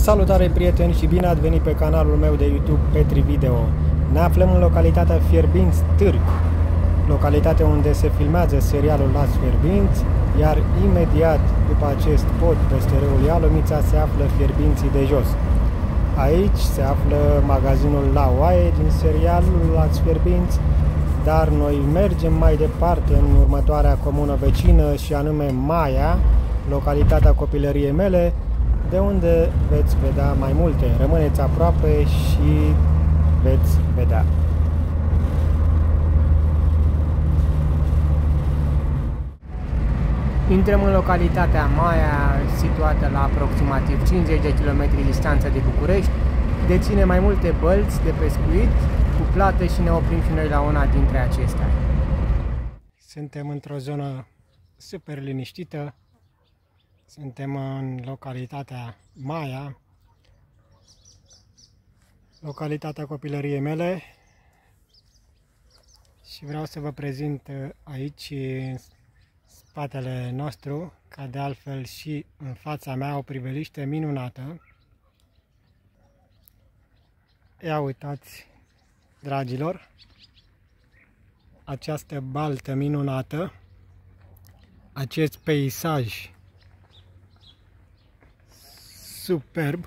Salutare prieteni și bine ați venit pe canalul meu de YouTube Petri Video. Ne aflăm în localitatea Fierbinți Târg, localitate unde se filmează serialul Lați Fierbinți, iar imediat după acest pod peste râul Ialomița se află Fierbinții de Jos. Aici se află magazinul La Oaie din serialul Lați Fierbinți, dar noi mergem mai departe în următoarea comună vecină și anume Maia, localitatea copilăriei mele, de unde veți vedea mai multe. Rămâneți aproape și veți vedea. Intrăm în localitatea Maia, situată la aproximativ 50 de km distanță de București. Deține mai multe bălți de pescuit cu plată și ne oprim și noi la una dintre acestea. Suntem într-o zonă super liniștită. Suntem în localitatea Maia, localitatea copilăriei mele, și vreau să vă prezint aici, în spatele nostru, ca de altfel și în fața mea, o priveliște minunată. Ia uitați, dragilor, această baltă minunată, acest peisaj superb,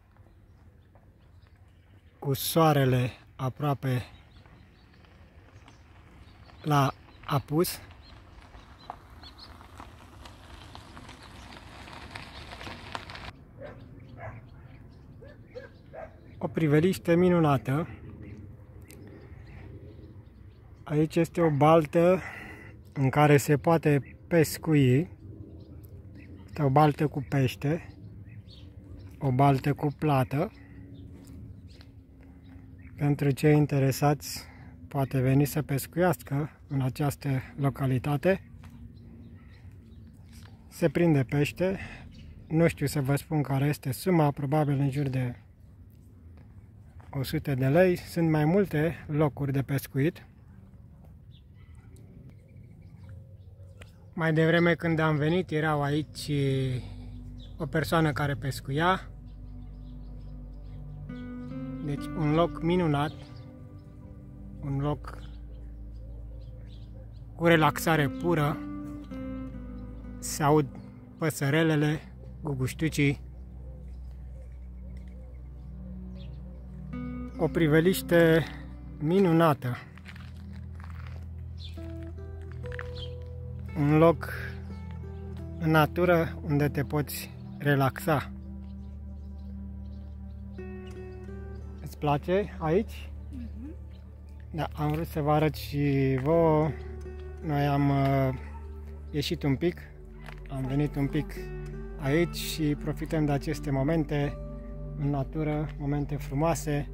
cu soarele aproape la apus. O priveliște minunată. Aici este o baltă în care se poate pescui. Este o baltă cu pește, o baltă cu plată. Pentru cei interesați, poate veni să pescuiască în această localitate. Se prinde pește. Nu știu să vă spun care este suma, probabil în jur de 100 de lei. Sunt mai multe locuri de pescuit. Mai devreme când am venit, erau aici o persoană care pescuia. Deci un loc minunat, un loc cu relaxare pură. Se aud păsărelele, guguștucii. O priveliște minunată. Un loc în natură unde te poți relaxa. Îți place aici? Da, am vrut să vă arăt și vouă. Noi am ieșit un pic, am venit un pic aici și profităm de aceste momente în natură, momente frumoase.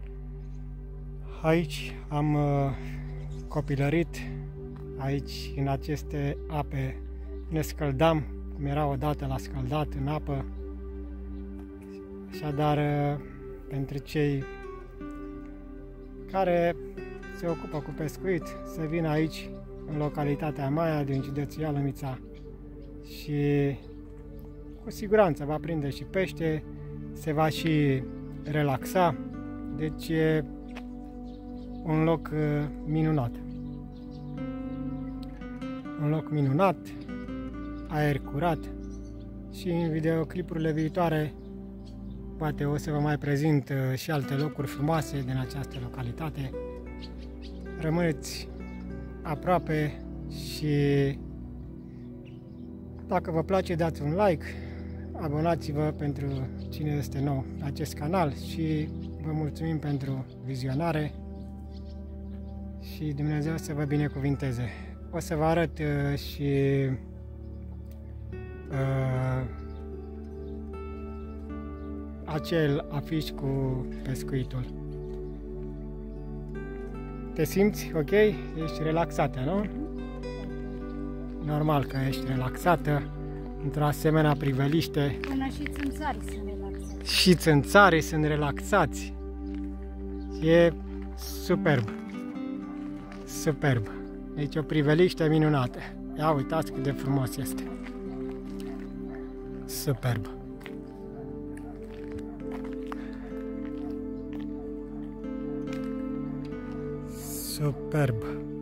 Aici am copilărit, aici în aceste ape ne scăldam, cum era odată la scăldat în apă. Așadar, pentru cei care se ocupă cu pescuit, să vină aici în localitatea Maia din județul Ialomița și cu siguranță va prinde și pește, se va și relaxa. Deci e un loc minunat. Un loc minunat, aer curat, și în videoclipurile viitoare poate o să vă mai prezint și alte locuri frumoase din această localitate. Rămâneți aproape și dacă vă place, dați un like, abonați-vă pentru cine este nou pe acest canal și vă mulțumim pentru vizionare și Dumnezeu să vă binecuvinteze. O să vă arăt și acel afiș cu pescuitul. Te simți ok? Ești relaxată, nu? Normal că ești relaxată într-o asemenea priveliște. Până și țânțarii sunt relaxați. Și țânțarii sunt relaxați. E superb. Superb. Deci o priveliște minunată. Ia uitați cât de frumos este. Superb. Superb!